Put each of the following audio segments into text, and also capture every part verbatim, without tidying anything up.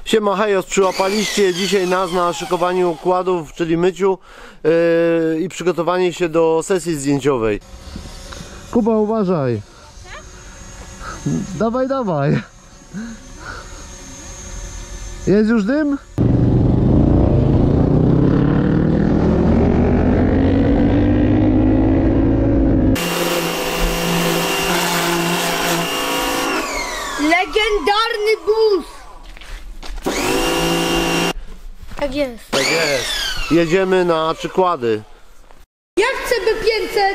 Siema Hejos, przyłapaliście dzisiaj nas na szykowaniu układów, czyli myciu yy, i przygotowanie się do sesji zdjęciowej. Kuba, uważaj. Dawaj, dawaj. Jest już dym? Legendarny bus! Tak jest. Tak jest. Jedziemy na przykłady. Ja chcę B pięćset.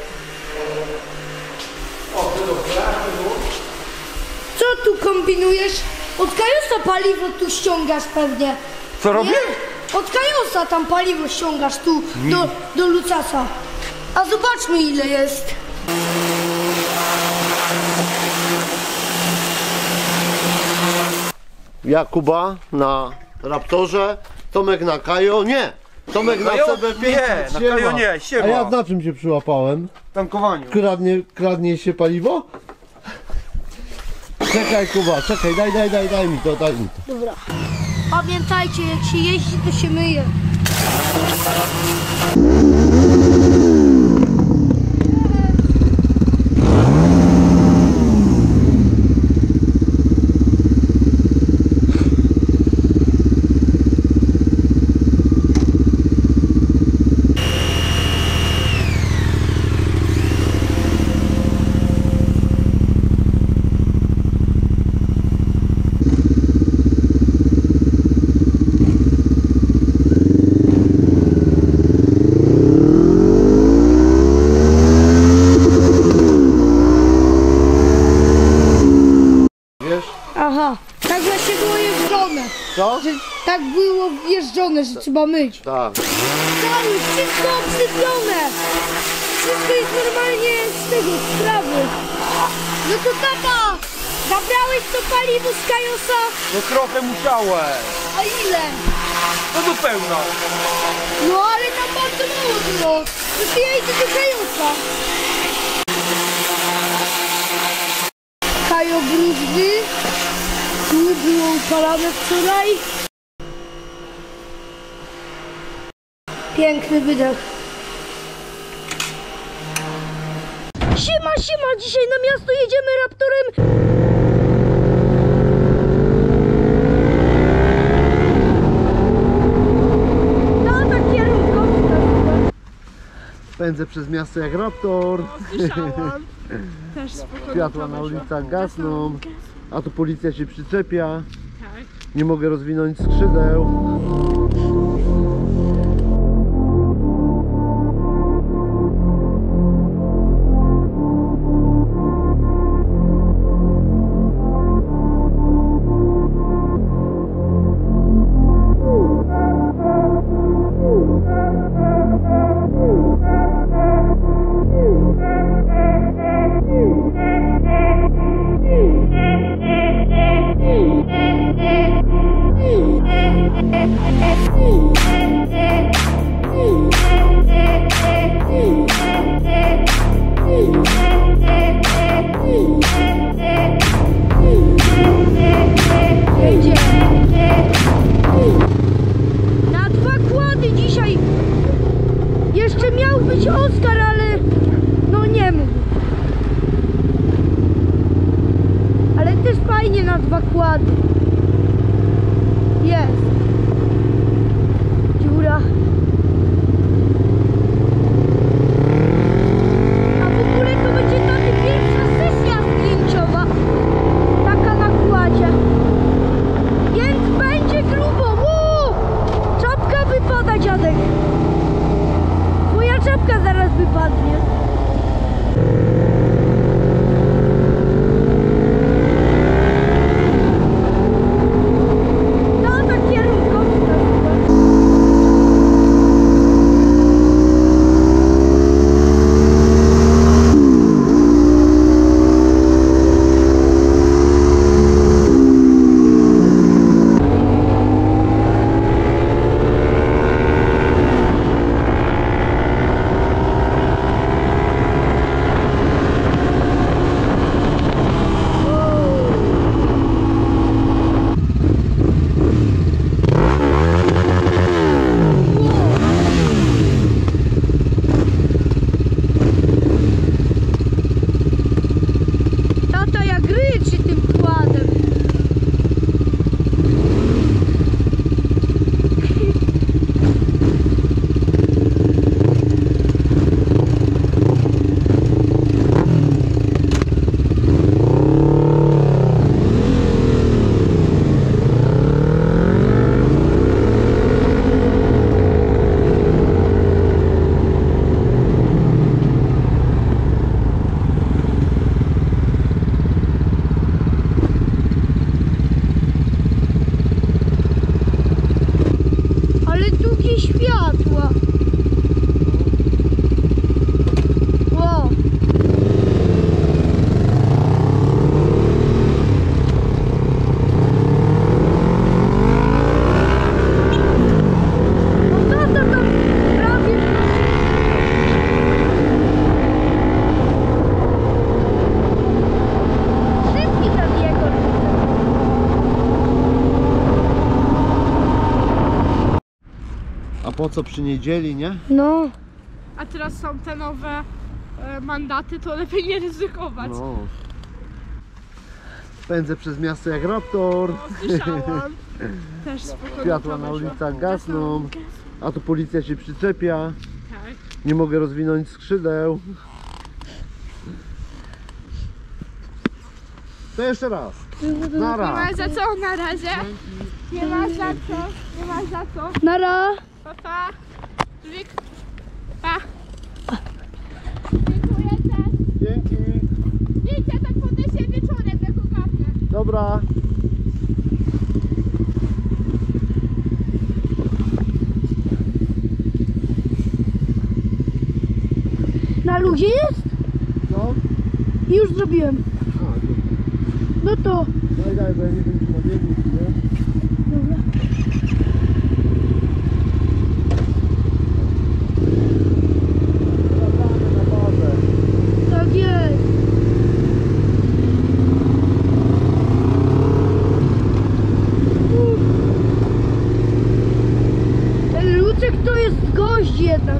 Co tu kombinujesz? Od Kajosa paliwo tu ściągasz pewnie. Co robię? Nie? Od Kajosa tam paliwo ściągasz tu do, do Lucasa. A zobaczmy ile jest. Ja Kuba na Raptorze, Tomek na Kajo, nie! Tomek na Kajo? C B pięćset. Nie, na Kajo nie, siema. A ja na czym się przyłapałem? Tankowaniu. Kradnie, kradnie się paliwo? Czekaj Kuba, czekaj, daj, daj, daj, daj mi to, daj mi to. Dobra. Pamiętajcie, jak się jeździ, to się myje. Aha, tak właśnie było jeżdżone. Co? Że tak było wjeżdżone, że trzeba myć. Tak. Cały, wszystko obsypione. Wszystko jest normalnie z tego, z trawy. No to tata, zabrałeś to paliwo z Kajosa? No trochę musiałem. A ile? No do pełna. No ale tam bardzo mało było. No to ja idę do Kajosa. Kajo brudny. Tu było upalane wczoraj. Piękny wydech. Siema, siema! Dzisiaj na miasto jedziemy Raptorem. No tak kierunkowska. Pędzę przez miasto jak Raptor. Słyszałam. Też spokojnie. Światła na ulicach gasną, a tu policja się przyczepia. Nie mogę rozwinąć skrzydeł. Ooh. Ale długie światła. Wow. No tata tam prawie... Szybki tam jego. A po co przy niedzieli, nie? No. A teraz są te nowe e, mandaty, to lepiej nie ryzykować. No. Pędzę przez miasto jak raptor. No, słyszałam. Też spokojnie. Światła na ulicach gasną. A tu policja się przyczepia. Tak. Nie mogę rozwinąć skrzydeł. To jeszcze raz. Nie Nara. ma za co na razie. Nie ma za co. Nie ma za co. Nara. Pa, pa. Żywik. Pa. Dziękuję też. Dzięki. Widzicie, tak podniesie wieczorem, jak ogarnę. Dobra. Na ludzie jest? No. I już zrobiłem. A, tu. No to. Daj, daj, bo ja nie wiem, czy na biegu, czy nie. Dobra. Wracamy na bazę. Tak jest. Uff. Ten Lucek to jest gość jednak.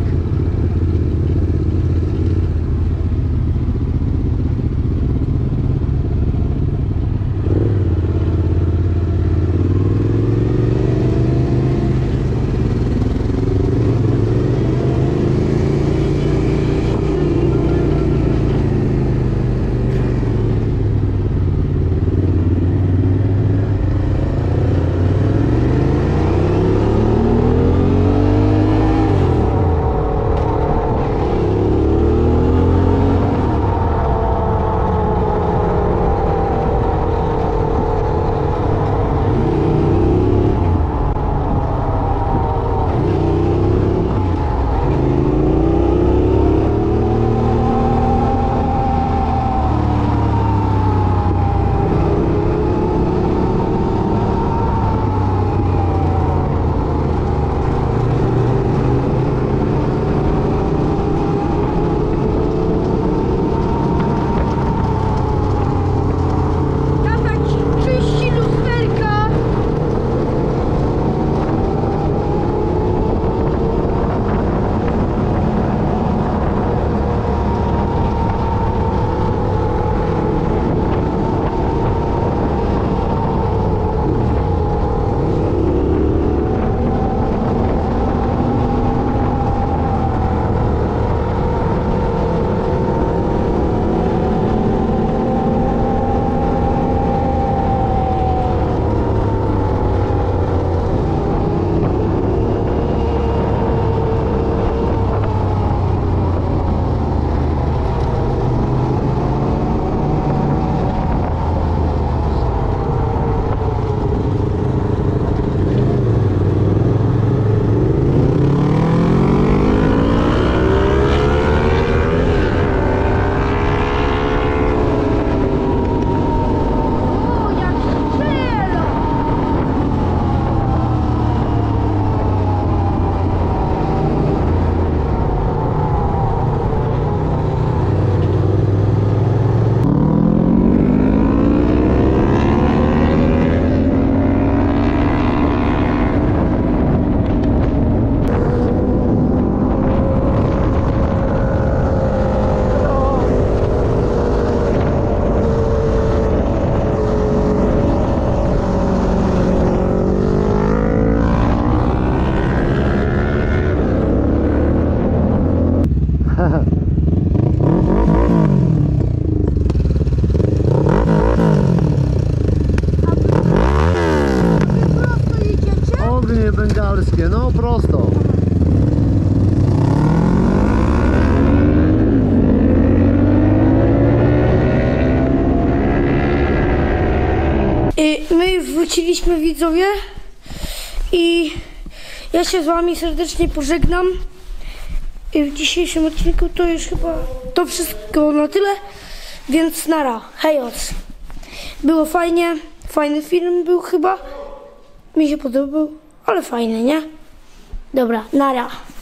bengalskie, no prosto. My wróciliśmy, widzowie, i Ja się z wami serdecznie pożegnam. I w dzisiejszym odcinku to już chyba to wszystko na tyle. Więc nara, hejos. Było fajnie, fajny film był chyba. Mi się podobał, ale fajny, nie? Dobra, nara.